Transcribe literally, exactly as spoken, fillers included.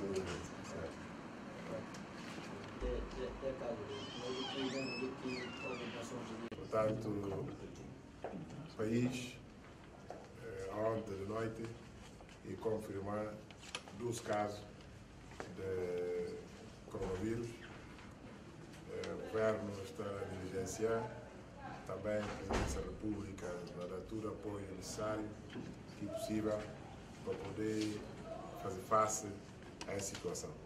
Portanto, o país, ontem de noite, e confirmar doze casos de coronavírus. O governo está a diligenciar, também a Presidência da República, na dar todo o apoio necessário que possível para poder fazer face a essa situação.